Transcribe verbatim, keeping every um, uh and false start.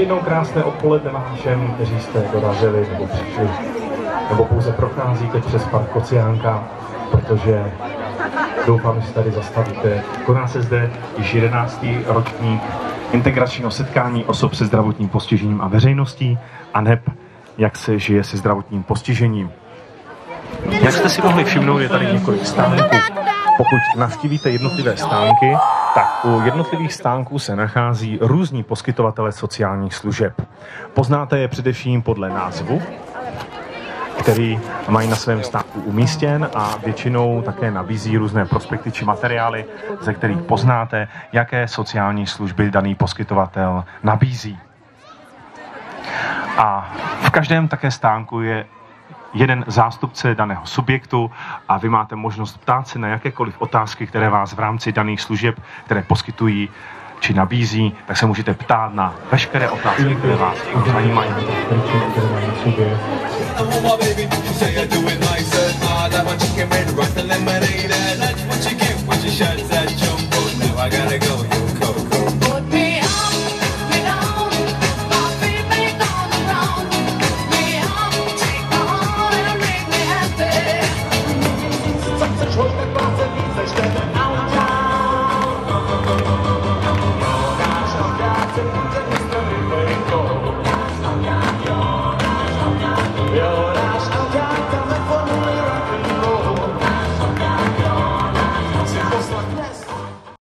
Ještě jednou krásné odpoledne vám všem, kteří jste dorazili nebo přišli, nebo pouze procházíte přes park Kociánka, protože doufám, že se tady zastavíte. Koná se zde již jedenáctý ročník integračního setkání osob se zdravotním postižením a veřejností, aneb jak se žije se zdravotním postižením. Jak jste si mohli všimnout, je tady několik stánků. Pokud navštívíte jednotlivé stánky, tak u jednotlivých stánků se nachází různí poskytovatelé sociálních služeb. Poznáte je především podle názvu, který mají na svém stánku umístěn, a většinou také nabízí různé prospekty či materiály, ze kterých poznáte, jaké sociální služby daný poskytovatel nabízí. A v každém také stánku je jeden zástupce daného subjektu a vy máte možnost ptát se na jakékoliv otázky, které vás v rámci daných služeb, které poskytují či nabízí, tak se můžete ptát na veškeré otázky, které vás zajímají.